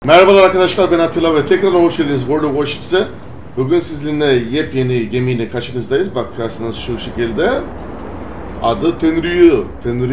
Merhabalar arkadaşlar, ben Atilla ve tekrar hoş geldiniz World of Warships'e. Bugün sizinle yepyeni gemiyle karşınızdayız. Bakarsanız şu şekilde. Adı Tenryu.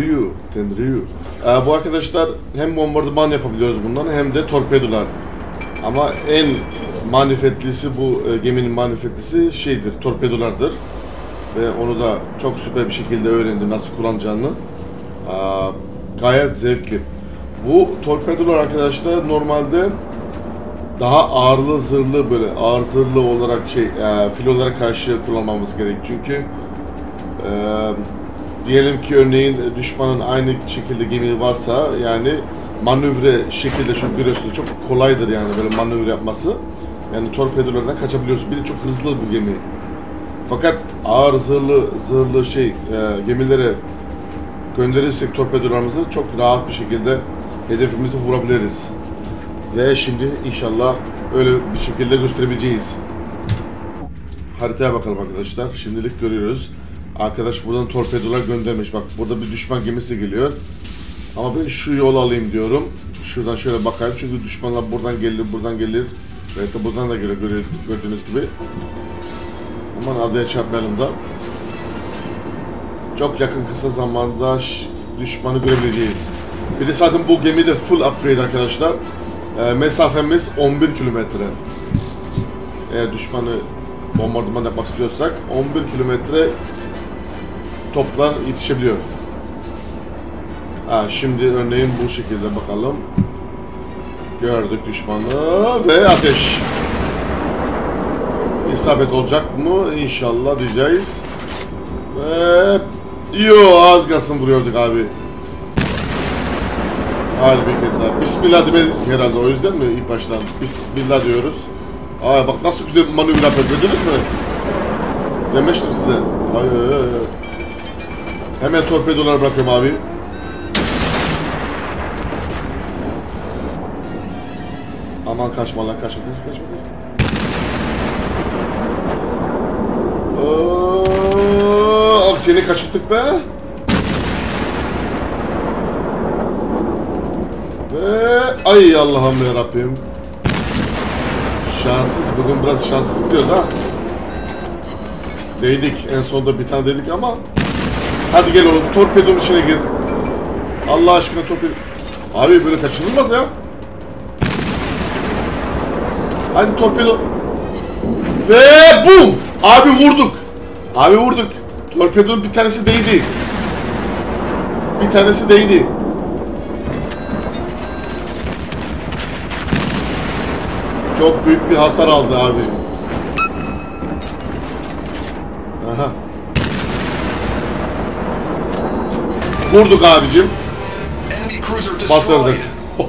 Bu arkadaşlar hem bombardıman yapabiliyoruz bundan hem de torpedolar. Ama en manifetlisi bu geminin manifetlisi şeydir, torpedolardır. Ve onu da çok süper bir şekilde öğrendim nasıl kullanacağını. Gayet zevkli. Bu torpedolar arkadaşlar normalde daha ağırlı zırhlı, böyle ağır zırhlı olarak filolara karşı kullanmamız gerek. Çünkü diyelim ki örneğin düşmanın aynı şekilde gemi varsa, yani manevre şekilde şu görüyorsunuz, çok kolaydır yani böyle manevre yapması. Yani torpedolardan kaçabiliyorsun. Bir de çok hızlı bu gemi. Fakat ağır zırhlı gemilere gönderirsek torpedolarımızı çok rahat bir şekilde hedefimizi vurabiliriz. Ve şimdi inşallah öyle bir şekilde gösterebileceğiz. Haritaya bakalım arkadaşlar. Şimdilik görüyoruz. Arkadaş buradan torpedolar göndermiş. Bak burada bir düşman gemisi geliyor. Ama ben şu yolu alayım diyorum. Şuradan şöyle bakayım. Çünkü düşmanlar buradan gelir. Evet de buradan da geliyor gördüğünüz gibi. Aman adaya çarpmayalım da. Çok yakın kısa zamanda düşmanı görebileceğiz. Bir de zaten bu gemi de full upgrade arkadaşlar. Mesafemiz 11 kilometre. Eğer düşmanı bombardıman yapmak istiyorsak 11 kilometre toplar yetişebiliyor. Şimdi örneğin bu şekilde bakalım. Gördük düşmanı ve ateş. İsabet olacak mı? İnşallah diyeceğiz. Ve az kalsın vuruyorduk abi. Hadi bir kez daha. Bismillah demek herhalde, o yüzden mi ilk baştan? Bismillah diyoruz. Bak nasıl güzel bir manevra yapıyor, gördünüz mü? Demiştim size. Hemen torpedoları bırakıyorum abi. Aman kaçma lan, kaçma. Seni kaçırttık be. Ve ay Allah'ım ya Rabbim. Şanssız, bugün biraz şanssız gidiyoruz ha. Değdik en sonunda, bir tane dedik ama. Hadi gel oğlum, torpedonun içine gir. Allah aşkına torpedo. Abi böyle kaçınılmaz ya. Hadi torpedo. Ve bum. Abi vurduk. Torpedonun bir tanesi değdi. Çok büyük bir hasar aldı abi. Aha. Vurduk abicim. Batırdık.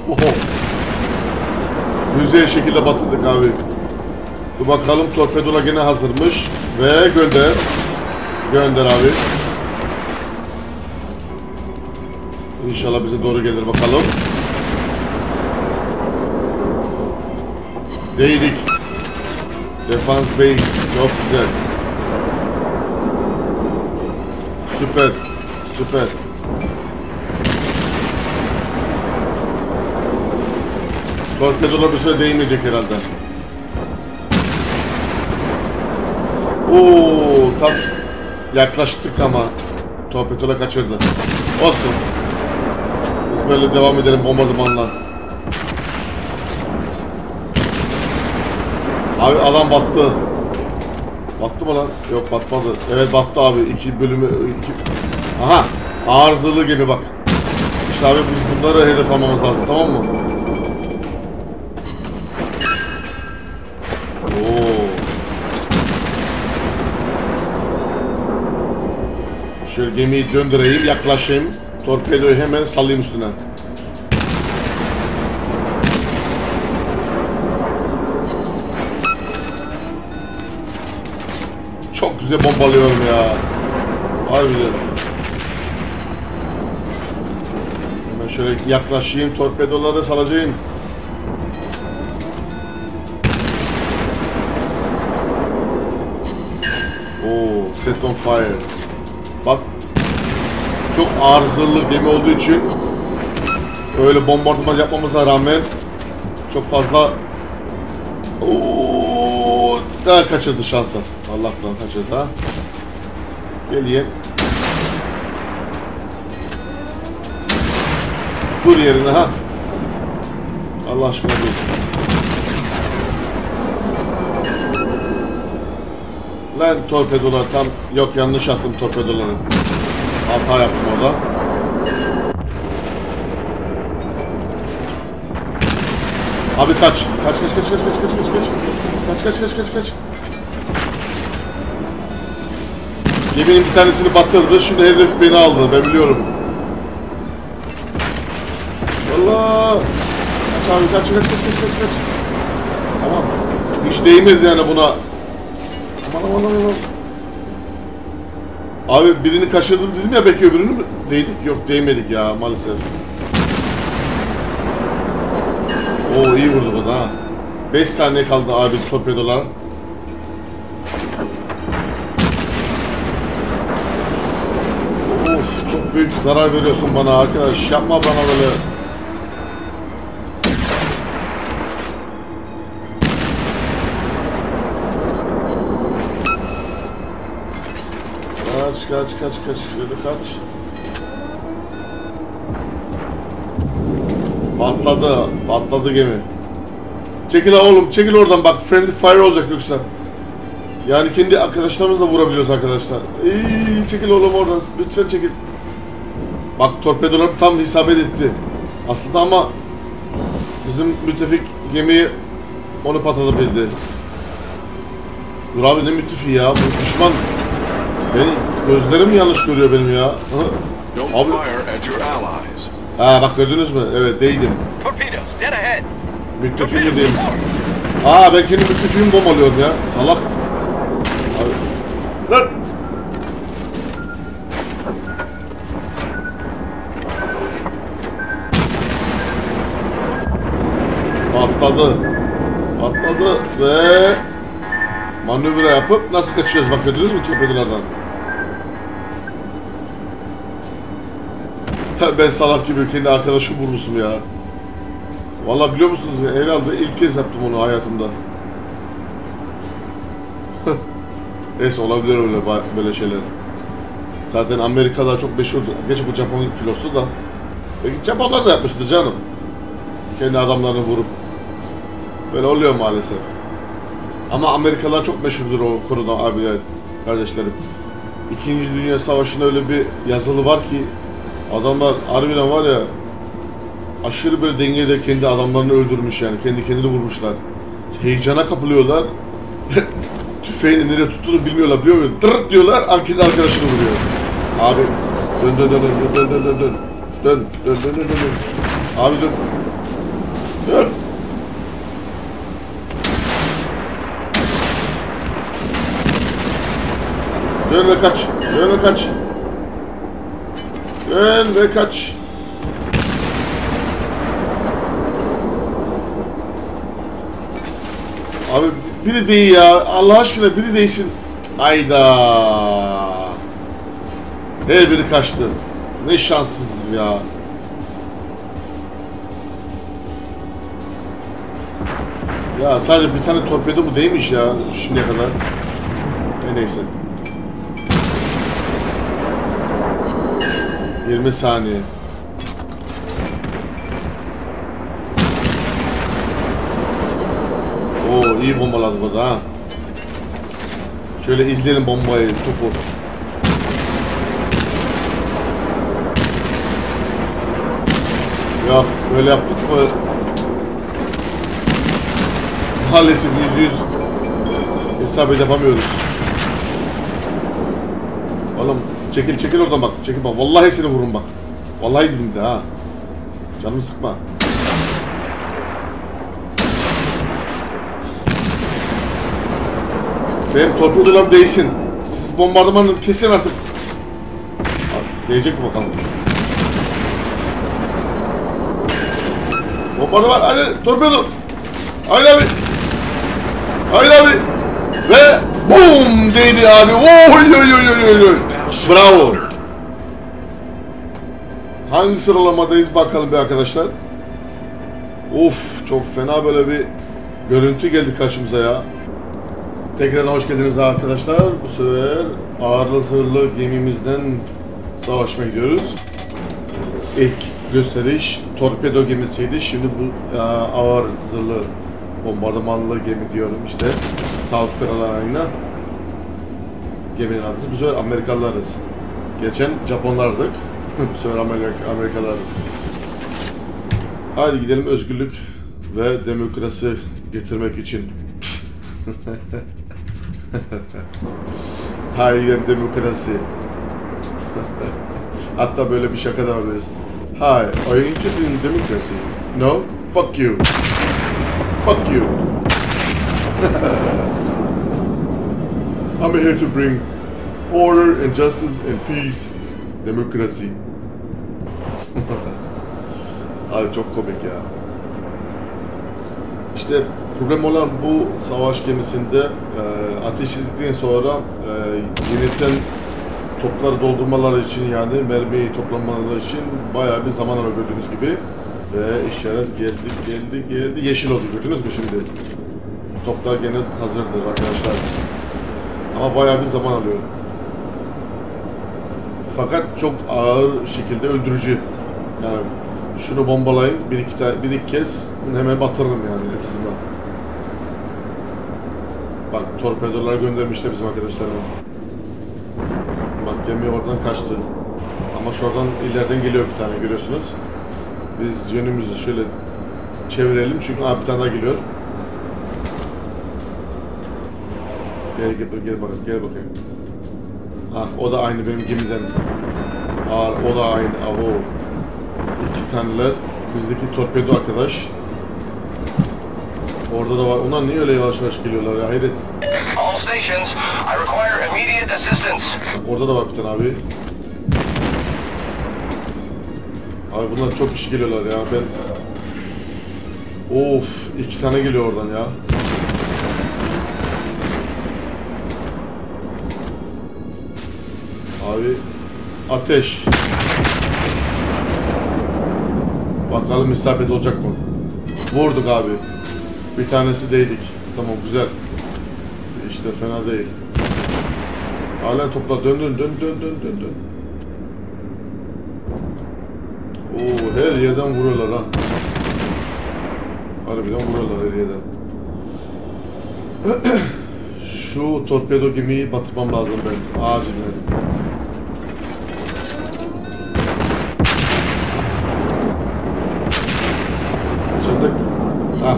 Güzel şekilde batırdık abi. Dur bakalım, torpedolar gene hazırmış. Ve gönder abi. İnşallah bize doğru gelir bakalım. Değdik. Defense base çok güzel. Süper. Torpedolar bir süre değmeyecek herhalde. Tam yaklaştık ama torpedola kaçırdı. Olsun. Biz böyle devam edelim bombardımanla. Abi alan battı. Battı mı lan? Yok, batmadı. Evet battı abi. Aha. Ağır zırhlı gibi bak. İşte abi biz bunları hedef almamız lazım, tamam mı? Şöyle gemiyi döndüreyim, yaklaşayım. Torpedoyu hemen sallayayım üstüne. Çok güzel bombalıyorum ya. Harbiden. Hemen şöyle yaklaşayım, torpedoları salacağım. Set on fire. Bak. Çok ağır zırhlı gemi olduğu için öyle bombardıman yapmamıza rağmen çok fazla. Oo, daha kaçırdı şansa. Allah'tan kaçırdı ha. Geliye. Dur yerine ha. Allah aşkına dur. Lan torpedolar tam yok, yanlış attım torpedoları. Hata yaptım orada. Abi kaç. Kaç. Kaç. Geminin bir tanesini batırdı. Şimdi hedef beni aldı. Ben biliyorum. Allah! Kaç abi kaç. Tamam. Hiç değmez yani buna. Aman. Abi birini kaçırdım dedim ya, belki öbürünü mü değdik? Yok, değmedik ya maalesef. Oo, iyi vurduk o da ha. 5 saniye kaldı abi torpedolar. Of, çok büyük zarar veriyorsun bana arkadaş. Yapma bana böyle. Kaç. Şöyle kaç. Patladı gemi. Çekil oğlum, çekil oradan bak. Friendly fire olacak yoksa. Yani kendi arkadaşlarımızla vurabiliyoruz arkadaşlar. Çekil oğlum oradan. Lütfen çekil. Bak torpedolar tam isabet etti. Aslında ama bizim müttefik gemiyi onu patlatabildi. Dur abi, ne müttefi ya. Bu düşman. Benim gözlerim yanlış görüyor benim ya. Abi. Ha bak, gördünüz mü? Evet, değdim. Müttefiğim mi değilim? Ben kendi müttefiğimi bombalıyorum ya. Salak. Abi. Lan. Patladı ve manevra yapıp nasıl kaçıyoruz, bak gördünüz mü torpedolardan? Ben salak gibi kendi arkadaşım vurmuşum ya. Vallahi biliyor musunuz ya, herhalde ilk kez yaptım onu hayatımda. Neyse, olabilir öyle böyle şeyler. Zaten Amerika'da çok meşhurdu. Geçen bu Japon filosu da. Belki Japonlar da yapmıştır canım. Kendi adamlarını vurup. Böyle oluyor maalesef. Ama Amerikalılar çok meşhurdur o konuda abiler, kardeşlerim. İkinci Dünya Savaşı'nda öyle bir yazılı var ki adamlar harbiden var ya, aşırı böyle dengede kendi adamlarını öldürmüş yani. Kendi kendini vurmuşlar. Heyecana kapılıyorlar. Tüfeğini nereye tuttuğunu bilmiyorlar, biliyor musun? Dırt diyorlar, kendi arkadaşını vuruyor. Abi dön. Abi dön. Dön ve kaç. Abi biri değil ya. Allah aşkına biri değilsin. Ayda. Her biri kaçtı. Ne şanssızız ya. Ya sadece bir tane torpedo mu değmiş ya şimdiye kadar. Neyse. 20 saniye. Oo, iyi bombaladık orada ha. Şöyle izleyelim bombayı, topu. Yok, böyle yaptık mı? Maalesef %100 hesap yapamıyoruz. Oğlum çekil oradan bak. Çekil bak. Vallahi seni vururum bak. Vallahi dedim de ha. Canımı sıkma. Benim torpedolarım değsin. Siz bombardımanı kesin artık. Abi, değecek mi bakalım? Bombardıman, hadi torpedo. Haydi abi. Ve boom değdi abi. Oy. Bravo. Hangi sıralamadayız bakalım be arkadaşlar. Of, çok fena böyle bir görüntü geldi karşımıza ya. Tekrardan hoş geldiniz arkadaşlar. Bu sefer ağırlı zırhlı gemimizden savaşmaya gidiyoruz. İlk gösteriş torpedo gemisiydi. Şimdi bu ağır zırhlı bombardımanlı gemi diyorum işte. South Carolina geminin adı. Bu sefer Amerikalılarız. Geçen Japonlardık. Bu sefer Amerikalılarız. Hadi gidelim özgürlük ve demokrasi getirmek için. Hayır, gidelim demokrasi. Hatta böyle bir şaka da yapabiliriz. Hi, are you interested in democracy? No? Fuck you. Fuck you. I'm here to bring order and justice and peace. Demokrasi. Abi çok komik ya. İşte problem olan bu savaş gemisinde ateş edildikten sonra yeniden topları doldurmaları için, yani mermiyi toplamaları için bayağı bir zaman alıyor gördüğünüz gibi. Ve işaret geldi. Yeşil oldu, gördünüz mü şimdi? Toplar gene hazırdır arkadaşlar. Ama bayağı bir zaman alıyor. Fakat çok ağır şekilde öldürücü. Yani şunu bombalayayım bir iki kez, bunu hemen batırırım yani esasında. Bak, torpedolar göndermişler bizim arkadaşlarım. Bak, gemi oradan kaçtı. Ama şuradan ileriden geliyor bir tane, görüyorsunuz. Biz yönümüzü şöyle çevirelim çünkü bir tane daha geliyor. Gel bakayım. O da aynı benim gemiden. O da aynı. İki taneler. Bizdeki torpedo arkadaş. Orada da var. Onlar niye öyle yavaş yavaş geliyorlar ya? Hayret. All stations, I require immediate assistance. Orada da var bir tane abi. Abi bunlar çok iş geliyorlar ya. Of, iki tane geliyor oradan ya. Abi ateş. Bakalım isabet olacak mı? Vurduk abi. Bir tanesi değdik. Tamam, güzel. İşte fena değil. Hala topla dön. Oo, her yerden vuruyorlar ha. Harbiden vuruyorlar her yerden. Şu torpedo gemiyi batırmam lazım ben. Acilen. Açıldık. Ha.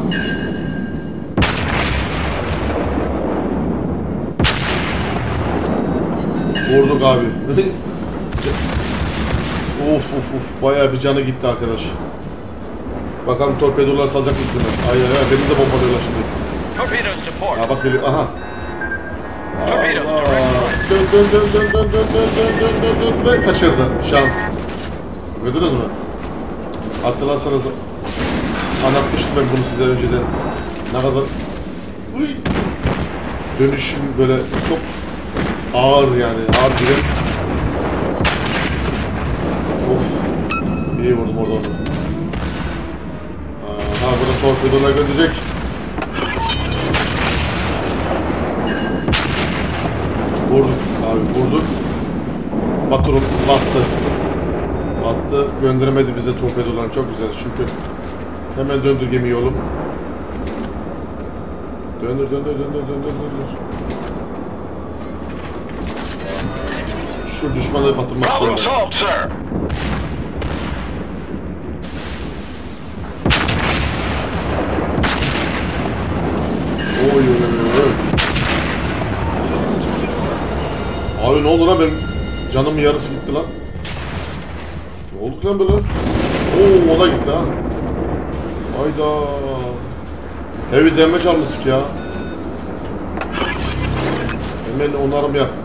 Vurduk abi. Of. Bayağı bir canı gitti arkadaş. Bakalım torpedolar salacak üstüne. Ay beni de bombalıyorlar şimdi. Bak geliyor. Aha. Dön ve kaçırdı. Şans. Gördünüz mü? Hatırlarsanız anlatmıştım ben bunu size önceden. Ne kadar dönüşüm böyle çok ağır, yani ağır giren. Of. İyi vurdum orada onu. Burada torpedolar gönderecek. Vurduk abi, vurduk. Battı. Gönderemedi bize torpedolar. Çok güzel, şükür. Hemen döndür gemiyi oğlum. Döndür. Şu düşmanı batırmak istiyorum. Oy. Abi ne oldu lan, benim canımın yarısı gitti lan. Ne oldu lan böyle? Oo, o da gitti ha. Hayda. Heavy damage almıştık ya. Hemen onarım yap.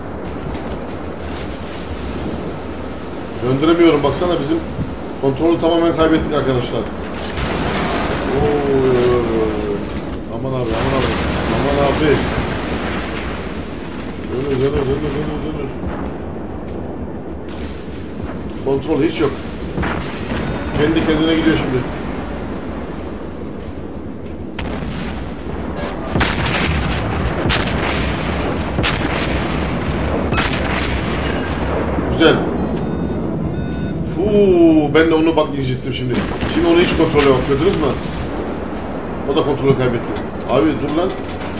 Döndüremiyorum, baksana, bizim kontrolü tamamen kaybettik arkadaşlar. Aman abi. Dönür. Kontrol hiç yok. Kendi kendine gidiyor şimdi. Güzel. Fuu, ben de onu bak incittim şimdi. Şimdi onu hiç kontrol yok. Gördünüz mü? O da kontrolü kaybetti. Abi dur lan.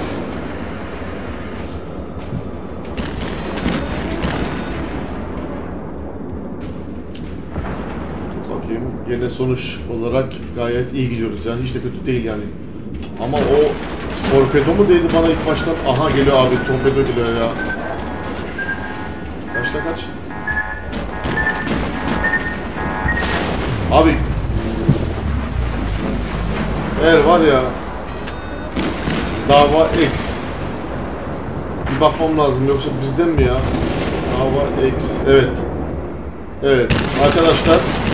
Bakayım. Gene sonuç olarak gayet iyi gidiyoruz ya. Hiç de kötü değil yani. Ama o torpedo mu değdi bana ilk baştan? Aha geliyor abi. Torpedo geliyor ya. Kaçta kaç? Abi eğer var ya dava X bir bakmam lazım yoksa bizden mi ya? Dava X, evet. Evet arkadaşlar,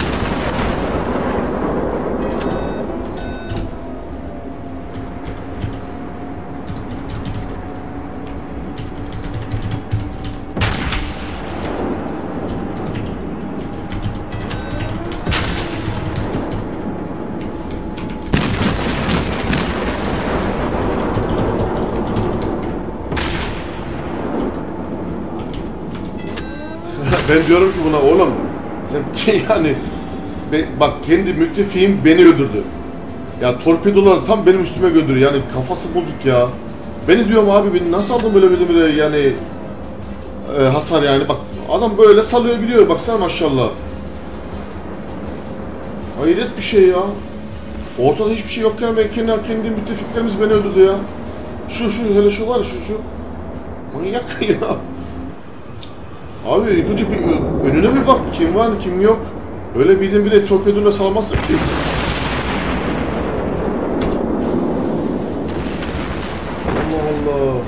ben diyorum ki buna oğlum sen yani bak kendi müttefiğim beni öldürdü. Ya torpedolar tam benim üstüme gönderiyor yani kafası bozuk ya. Beni diyorum abi beni nasıl aldın böyle yani hasar yani bak adam böyle salıyor gidiyor baksana maşallah. Hayret bir şey ya. Ortada hiçbir şey yokken ben kendi müttefiklerimiz beni öldürdü ya. Şu hele şu var şu. Manyak ya. Abi ilk önce bir önüne bir bak kim var kim yok. Öyle birdenbire torpedoyla salamazsın ki. Allah Allah.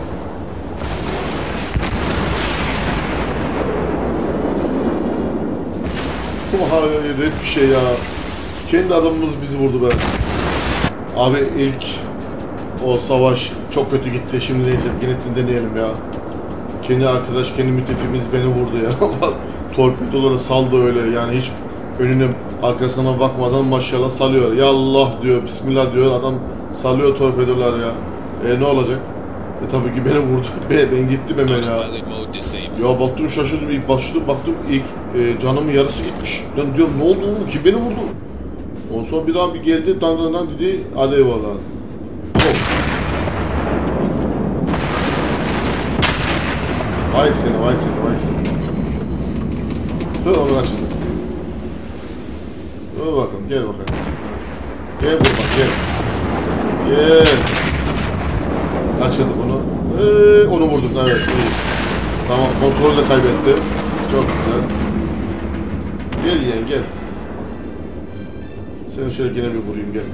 Hayret bir şey ya. Kendi adamımız bizi vurdu be. Abi ilk o savaş çok kötü gitti. Şimdi neyse yine deneyelim ya. Kendi arkadaş, kendi müttefiğimiz beni vurdu ya. Torpedoları saldı öyle yani hiç önüne arkasına bakmadan maşallah salıyor. Ya Allah diyor, Bismillah diyor adam salıyor torpedolar ya. Ne olacak? Tabii ki beni vurdu. Ben gittim hemen ya. Ya baktım şaşırdım ilk baktım ilk canımın yarısı gitmiş. Ben diyorum ne oldu oğlum kim beni vurdu? Ondan sonra bir daha bir geldi dan dedi hadi eyvallah. Vay seni. Dur onu açalım. Dur bakalım gel bakalım. Gel buradan gel. Açıldık onu. Onu vurduk evet iyi. Tamam kontrolü de kaybetti. Çok güzel. Gel yeğen gel. Seni şöyle gene bir vurayım gel.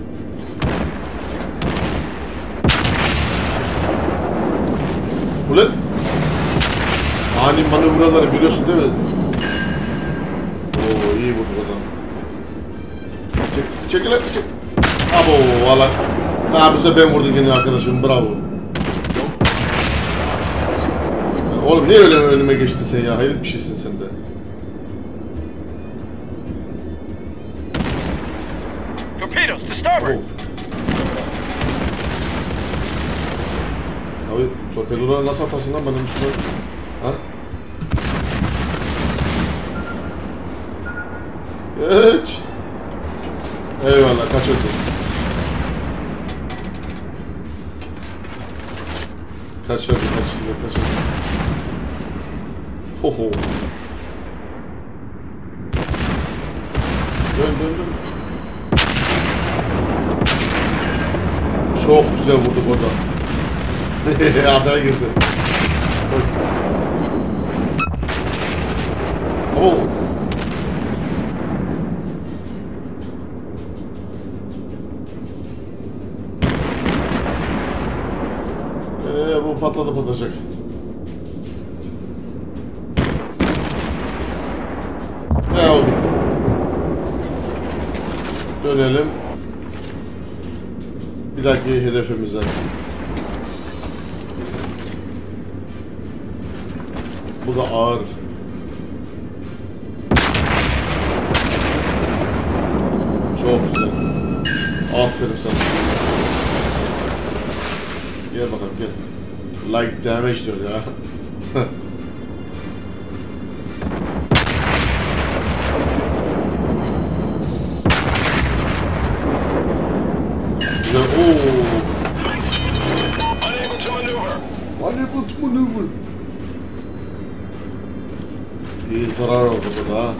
Ulan ani manevraları biliyorsun değil mi? Oo iyi vurdu adam. Çekil. Abo valla. Daha bu sefer ben vurdum yine arkadaşım bravo. Oğlum niye öyle önüme geçtin sen ya? Hayret bir şeysin sen de. Torpedoes to starboard. Abi torpedoları nasıl atarsın lan benim üstüme? Ha? Geç. Eyvallah kaçırdım. Kaçırdım. Hoho. Dön. Çok güzel vurduk orada. Adaya girdi. Oh. Bu patlayacak. O bitti. Dönelim. Bir dahaki hedefimize. Bu da ağır. Çok güzel. Aferin sana. Gel bakalım gel. Like damage diyor ya. Güzel. Ooo. Unable to maneuver. Unable to maneuver. İyi zarar oldu burada ha.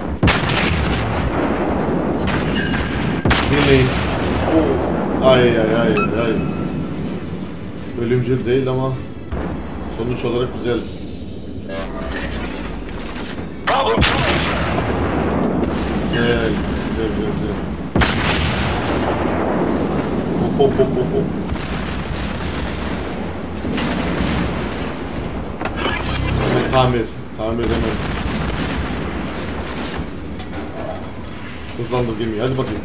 Dinleyin. Oo. Ay ay ay ay. Ölümcül değil ama sonuç olarak güzel. Problem solved. Güzel. Güzel güzel güzel. Hop hop hop hop hop. Hemen tamir. Tamir hemen. Hızlandır gemiyi. Hadi bakayım.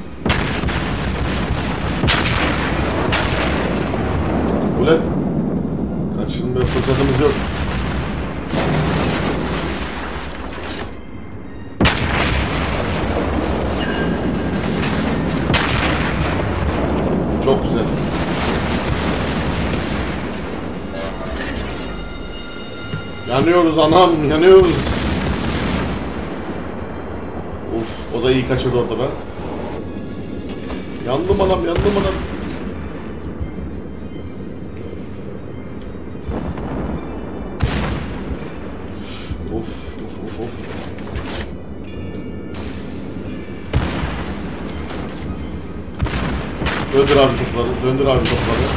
Ulan. Kaçırma fırsatımız yok. Çok güzel. Yanıyoruz anam, yanıyoruz. Of, o da iyi kaçırdı orada be. Yandım anam, yandım anam. Of, of, of, of. Döndür abi topları, döndür abi topları.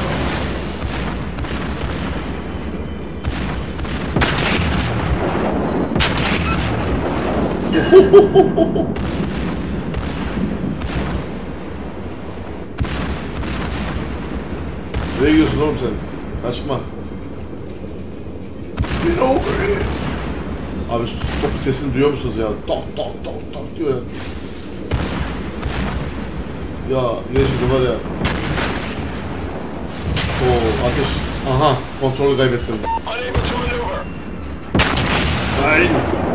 Nereye gidiyorsun oğlum sen? Kaçma. Get over here. Abi top sesini duyuyor musunuz ya? Tak tak tak tak diyor ya. Ya gerçekten var ya. Oo ateş. Aha kontrolü kaybettim. Unable to maneuver. Ay.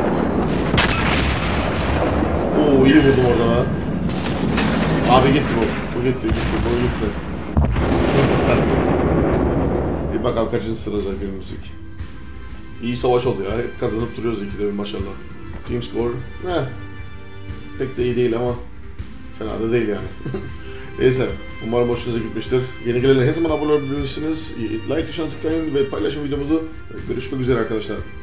Oo iyi vurdum orada ha. Abi gitti bu. Bu gitti, bu gitti. Bir bakalım kaçıncı sırada girmişik. İyi savaş oldu ya. Hep kazanıp duruyoruz ikide bir maşallah. Team score. Pek de iyi değil ama fena da değil yani. Neyse. Umarım hoşunuza gitmiştir. Yeni gelenler her zaman abone olabilirsiniz. Like tuşuna tıklayın ve paylaşın videomuzu. Görüşmek üzere arkadaşlar.